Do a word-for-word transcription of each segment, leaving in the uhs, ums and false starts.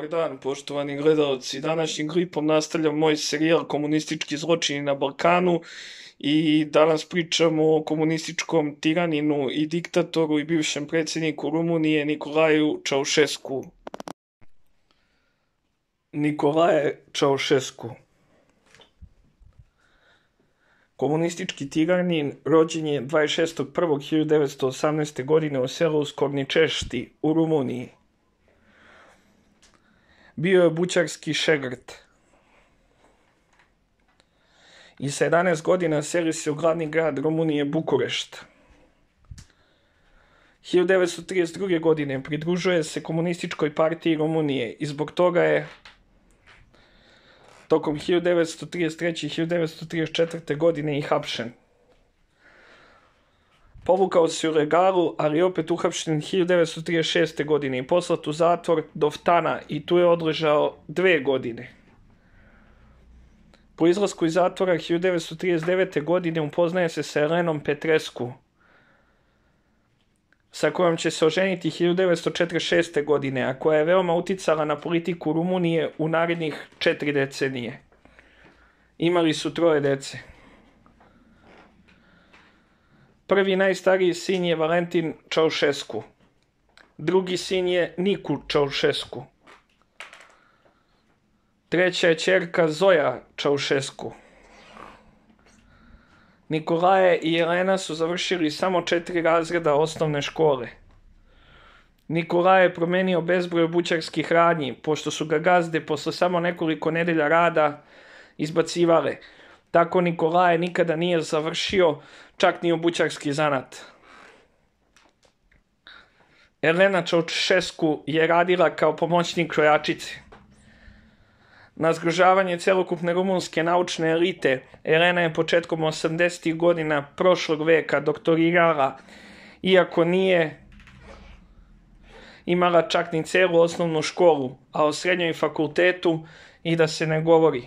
dan, poštovani gledalci. Današnjim klipom nastavljam moj serijal Komunistički zločini na Balkanu i danas pričamo o komunističkom tiraninu i diktatoru i bivšem predsjedniku Rumunije Nikolaju Čaušesku. Nikolaje Čaušesku. Komunistički tiranin rođen je dvadeset šestog prvog hiljadu devetsto osamnaeste. godine u selu Skorničešti u Rumuniji. Bio je bućarski šegrt. I sa jedanaest godina seli se u glavni grad Rumunije Bukurešt. hiljadu devetsto trideset druge. godine pridružuje se Komunističkoj partiji Rumunije i zbog toga je tokom hiljadu devetsto trideset treće. i hiljadu devetsto trideset četvrte. godine i hapšen. Povukao se u legalu, ali opet uhapšen hiljadu devetsto trideset šeste. godine i poslat u zatvor do Ftana i tu je odležao dve godine. Po izlasku iz zatvora hiljadu devetsto trideset devete. godine upoznaje se sa Elenom Petrescu, sa kojom će se oženiti hiljadu devetsto četrdeset šeste. godine, a koja je veoma uticala na politiku Rumunije u narednih četiri decenije. Imali su troje dece. Prvi najstariji sin je Valentin Čaušesku. Drugi sin je Niku Čaušesku. Treća je ćerka Zoja Čaušesku. Nikolaje i Elena su završili samo četiri razreda osnovne škole. Nikolaje je promenio bezbroj bućarskih radnji, pošto su ga gazde posle samo nekoliko nedelja rada izbacivale. Tako Nikolaje nikada nije završio čak ni u bućarski zanat. Elena Čaušesku je radila kao pomoćnik krojačice. Na zgrožavanje celokupne rumunske naučne elite, Elena je početkom osamdesetih. godina prošlog veka doktorirala, iako nije imala čak ni celu osnovnu školu, a o srednjoj fakultetu i da se ne govori.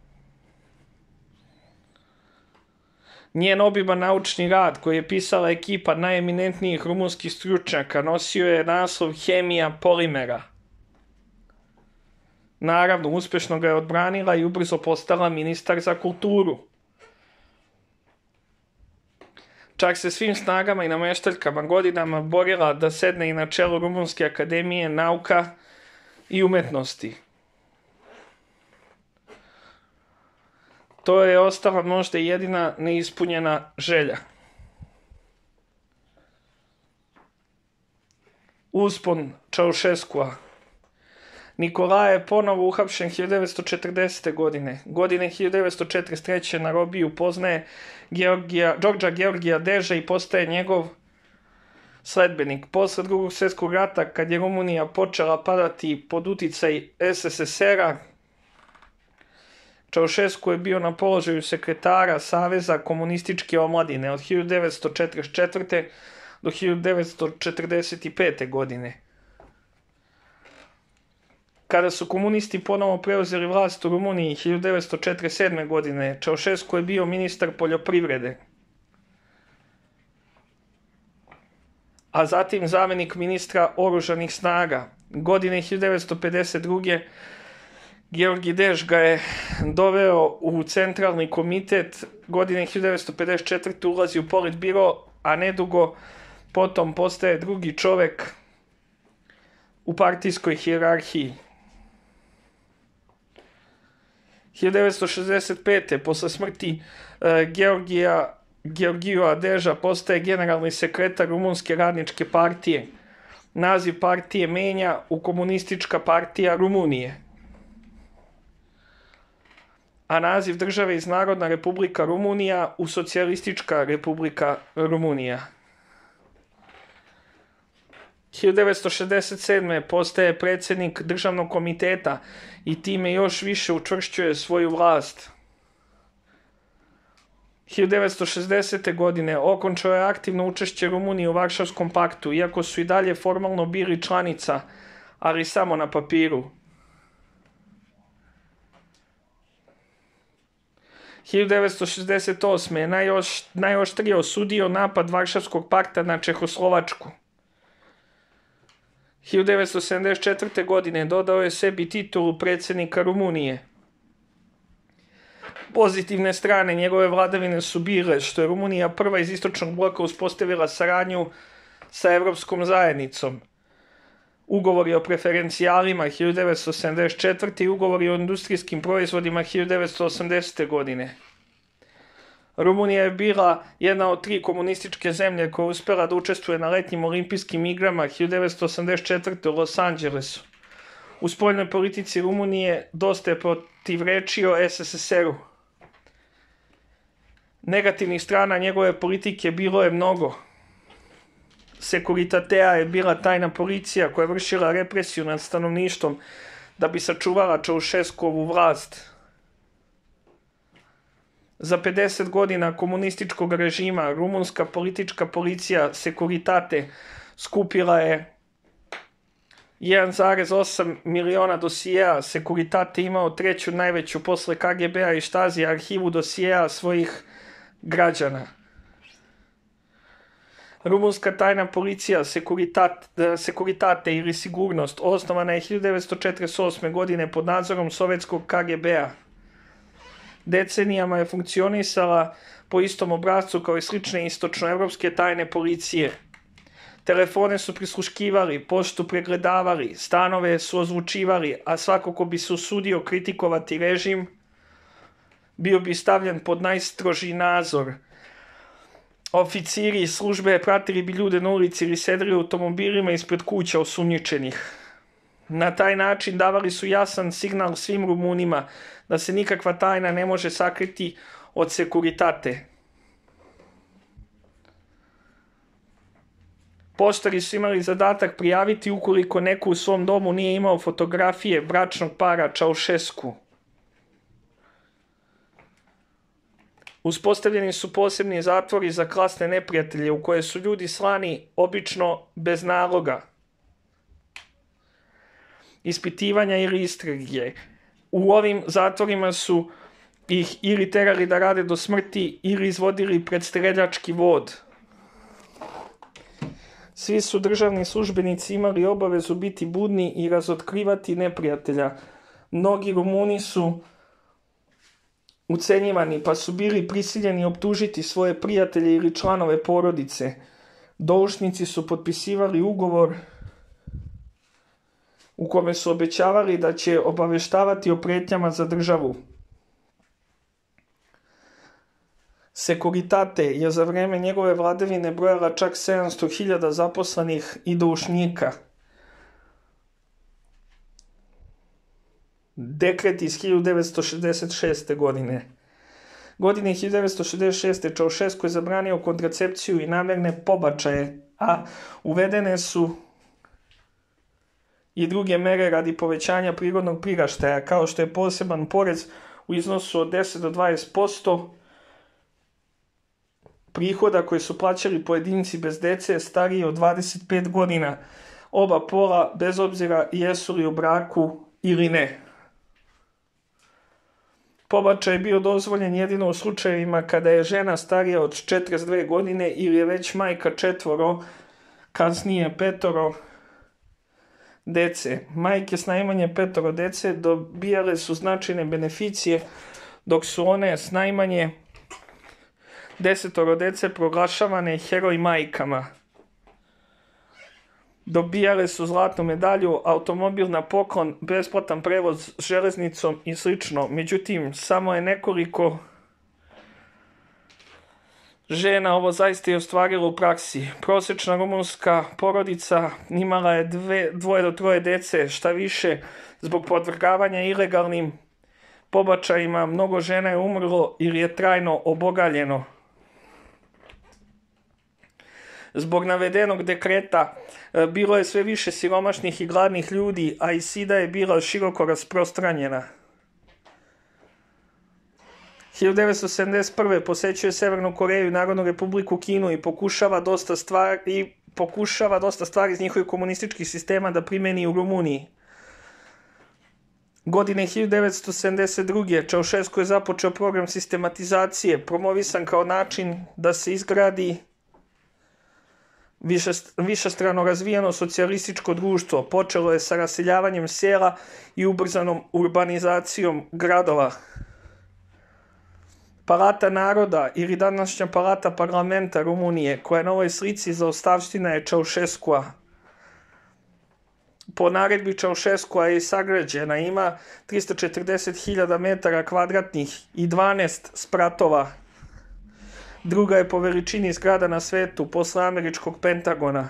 Njen obiman naučni rad, koji je pisala ekipa najeminentnijih rumunskih stručnjaka, nosio je naslov Hemija polimera. Naravno, uspešno ga je odbranila i ubrzo postala ministar za kulturu. Čak se svim snagama i nameštaljkama godinama borila da sedne i na čelo Rumunske akademije nauka i umetnosti. To je ostala možda jedina neispunjena želja. Uspon Čaušeskua. Nikolaje je ponovo uhapšen hiljadu devetsto četrdesete. godine. Godine hiljadu devetsto četrdeset treće. na robiju poznaje Đorđa Georgija Deža i postaje njegov sledbenik. Posle drugog svjetskog rata, kad je Rumunija počela padati pod uticaj es es es er-a, Čaušesku je bio na položaju sekretara Saveza komunističke omladine od hiljadu devetsto četrdeset četvrte. do hiljadu devetsto četrdeset pete. godine. Kada su komunisti ponovo preuzeli vlast u Rumuniji hiljadu devetsto četrdeset sedme. godine, Čaušesku je bio ministar poljoprivrede, a zatim zamenik ministra oružanih snaga. Godine hiljadu devetsto pedeset druge. Georgi Dež ga je doveo u centralni komitet. Godine hiljadu devetsto pedeset četvrte. ulazi u politbiro, a nedugo potom postaje drugi čovek u partijskoj hijerarhiji. hiljadu devetsto šezdeset pete. posle smrti uh, Georgija Georgijua Deža postaje generalni sekretar Rumunske radničke partije. Naziv partije menja u Komunistička partija Rumunije, a naziv države iz Narodna republika Rumunija u Socijalistička republika Rumunija. hiljadu devetsto šezdeset sedme. postaje predsjednik državnog komiteta i time još više učvršćuje svoju vlast. hiljadu devetsto šezdesete. godine okončao je aktivno učešće Rumunije u Varšavskom paktu, iako su i dalje formalno bili članica, ali samo na papiru. hiljadu devetsto šezdeset osme. je najoš, najoštrije osudio napad Varšavskog pakta na Čehoslovačku. hiljadu devetsto sedamdeset četvrte. godine dodao je sebi titulu predsjednika Rumunije. Pozitivne strane njegove vladavine su bile što je Rumunija prva iz istočnog bloka uspostavila saradnju sa Evropskom zajednicom. Ugovori o preferencijalima hiljadu devetsto sedamdeset četvrte. i ugovori o industrijskim proizvodima hiljadu devetsto osamdesete. godine. Rumunija je bila jedna od tri komunističke zemlje koja je uspjela da učestvuje na letnjim olimpijskim igrama hiljadu devetsto osamdeset četvrte. u Los Angelesu. U spoljnoj politici Rumunije dosta je protivrečio es es es er-u. Negativnih strana njegove politike bilo je mnogo. Securitatea je bila tajna policija koja je vršila represiju nad stanovništvom da bi sačuvala Čaušeskovu vlast. Za pedeset godina komunističkog režima rumunska politička policija Securitate skupila je jedan zarez osam miliona dosijeja. Securitate imao treću najveću posle ka ge be-a i Štazija arhivu dosijeja svojih građana. Rumunska tajna policija Securitate, Securitate ili sigurnost osnovana je hiljadu devetsto četrdeset osme. godine pod nadzorom sovjetskog ka ge be-a. Decenijama je funkcionisala po istom obrascu kao i slične istočnoevropske tajne policije. Telefone su prisluškivali, poštu pregledavali, stanove su ozvučivali, a svako ko bi se usudio kritikovati režim bio bi stavljen pod najstrožiji nadzor. Oficiri iz službe pratili bi ljude na ulici ili sedeli u automobilima ispred kuća osumnjičenih. Na taj način davali su jasan signal svim Rumunima da se nikakva tajna ne može sakriti od Securitate. Poštari su imali zadatak prijaviti ukoliko neko u svom domu nije imao fotografije bračnog para Čaušesku. Uspostavljeni su posebni zatvori za klasne neprijatelje u koje su ljudi slani obično bez naloga. Ispitivanja ili istrage. U ovim zatvorima su ih ili terali da rade do smrti ili izvodili pred streljački vod. Svi su državni službenici imali obavezu biti budni i razotkrivati neprijatelja. Mnogi Rumuni su ucenjivani pa su bili prisiljeni optužiti svoje prijatelje ili članove porodice. Doušnici su potpisivali ugovor u kome su obećavali da će obaveštavati o pretnjama za državu. Securitate je za vreme njegove vladavine brojala čak sedamsto hiljada zaposlenih i doušnika. Dekret iz hiljadu devetsto šezdeset šeste. godine. Godine hiljadu devetsto šezdeset šeste. Čaušesku je zabranio kontracepciju i namerne pobačaje, a uvedene su i druge mere radi povećanja prirodnog priraštaja, kao što je poseban porez u iznosu od deset do dvadeset posto prihoda koje su plaćali pojedinci bez dece stariji od dvadeset pet godina, oba pola bez obzira jesu li u braku ili ne. Pobačaj je bio dozvoljen jedino u slučajevima kada je žena starija od četrdeset dve godine ili je već majka četvoro, kasnije petoro dece. Majke s najmanje petoro dece dobijale su značajne beneficije, dok su one s najmanje desetoro dece proglašavane heroj majkama. Dobijale su zlatnu medalju, automobil na poklon, besplatan prevoz železnicom i slično. Međutim, samo je nekoliko žena ovo zaista je ostvarilo u praksi. Prosječna rumunska porodica imala je dve, dvoje do troje dece, šta više, zbog podvrgavanja ilegalnim pobačajima mnogo žena je umrlo ili je trajno obogaljeno. Zbog navedenog dekreta bilo je sve više siromašnih i gladnih ljudi, a i sida je bila široko rasprostranjena. hiljadu devetsto sedamdeset prve. posećuje Severnu Koreju i Narodnu republiku Kinu i pokušava dosta stvari, i pokušava dosta stvari iz njihovih komunističkih sistema da primeni u Rumuniji. Godine hiljadu devetsto sedamdeset druge. Čaušesku je započeo program sistematizacije, promovisan kao način da se izgradi višestrano razvijeno socijalističko društvo počelo je sa raseljavanjem sela i ubrzanom urbanizacijom gradova. Palata naroda ili današnja palata parlamenta Rumunije, koja je na ovoj slici zaostavština je Ceausescua. Po naredbi Ceausescua je sagrađena, ima tristo četrdeset hiljada metara kvadratnih i dvanaest spratova. Druga je po veličini zgrada na svetu posle američkog Pentagona.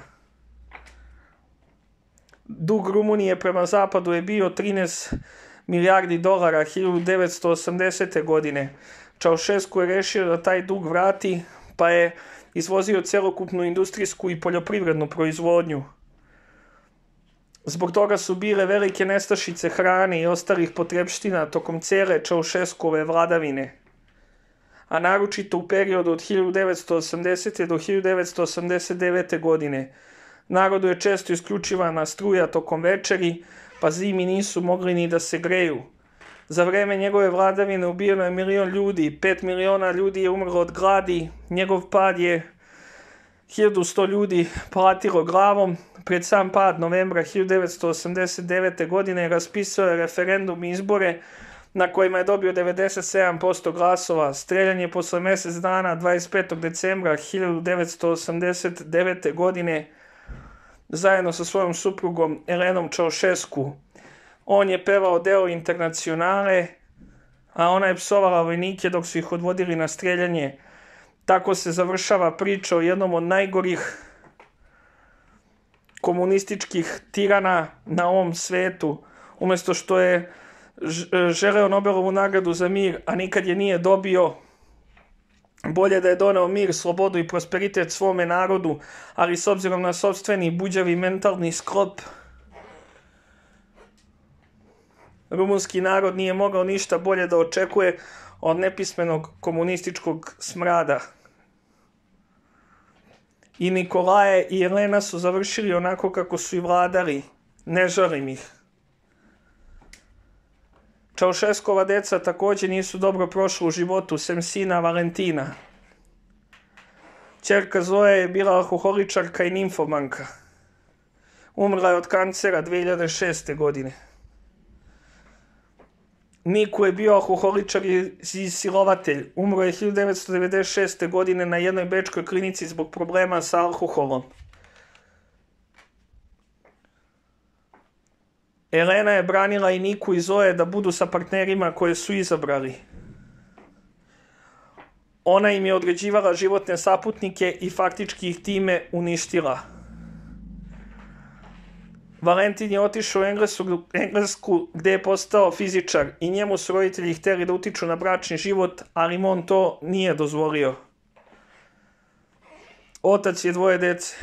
Dug Rumunije prema zapadu je bio trinaest milijardi dolara hiljadu devetsto osamdesete. godine. Ceausescu je rešio da taj dug vrati, pa je izvozio celokupnu industrijsku i poljoprivrednu proizvodnju. Zbog toga su bile velike nestašice hrane i ostalih potrepština tokom cele Ceausescuove vladavine, a naročito u periodu od hiljadu devetsto osamdesete. do hiljadu devetsto osamdeset devete. godine. Narodu je često isključivana struja tokom večeri, pa zimi nisu mogli ni da se greju. Za vreme njegove vladavine ubijeno je milion ljudi, pet miliona ljudi je umrlo od gladi, njegov pad je hiljadu sto ljudi platilo glavom. Pred sam pad novembra hiljadu devetsto osamdeset devete. godine raspisao je referendum i izbore na kojima je dobio devedeset sedam posto glasova. Streljan je posle mesec dana, dvadeset petog decembra hiljadu devetsto osamdeset devete. godine, zajedno sa svojom suprugom Elenom Ceausescu. On je pevao deo Internacionale, a ona je psovala vojnike dok su ih odvodili na streljanje. Tako se završava priča o jednom od najgorih komunističkih tirana na ovom svetu. Umesto što je želeo Nobelovu nagradu za mir, a nikad je nije dobio, bolje da je doneo mir, slobodu i prosperitet svome narodu, ali s obzirom na sopstveni buđavi mentalni sklop, rumunski narod nije mogao ništa bolje da očekuje od nepismenog komunističkog smrada. I Nikolaje i Elena su završili onako kako su i vladali. Ne žalim ih. Ceausescova deca takođe nisu dobro prošla u životu, sem sina Valentina. Ćerka Zoja je bila alkoholičarka i nimfomanka. Umrla je od kancera dve hiljade šeste. godine. Niku je bio alkoholičar i silovatelj. Umro je hiljadu devetsto devedeset šeste. godine na jednoj bečkoj klinici zbog problema sa alkoholom. Elena je branila i Niku i Zoe da budu sa partnerima koje su izabrali. Ona im je određivala životne saputnike i faktički ih time uništila. Valentin je otišao u Englesku gde je postao fizičar i njemu su roditelji hteli da utiču na bračni život, ali on to nije dozvolio. Otac je dvoje dece.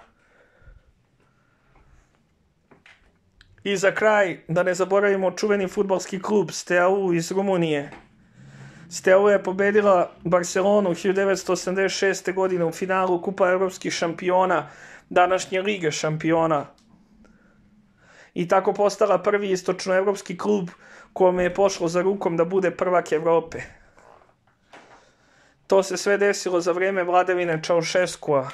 I za kraj, da ne zaboravimo čuveni fudbalski klub Steaua iz Rumunije. Steaua je pobedila Barcelonu hiljadu devetsto osamdeset šeste. godine u finalu Kupa evropskih šampiona, današnje Lige šampiona. I tako postala prvi istočnoevropski klub kome je pošlo za rukom da bude prvak Evrope. To se sve desilo za vreme vladavine Ceausescua.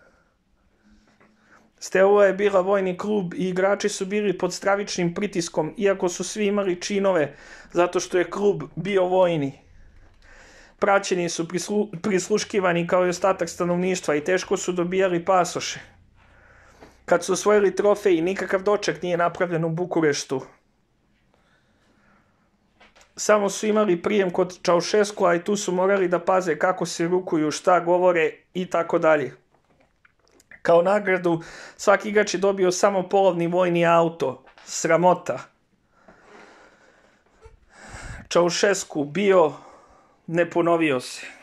Steaua je bila vojni klub i igrači su bili pod stravičnim pritiskom, iako su svi imali činove, zato što je klub bio vojni. Praćeni su prislu, prisluškivani kao i ostatak stanovništva i teško su dobijali pasoše. Kad su osvojili trofej, nikakav doček nije napravljen u Bukureštu. Samo su imali prijem kod Ceausescua i tu su morali da paze kako se rukuju, šta govore i tako dalje. Kao nagradu, svaki igrač je dobio samo polovni vojni auto. Sramota. Ceausescu bio, ne ponovio se.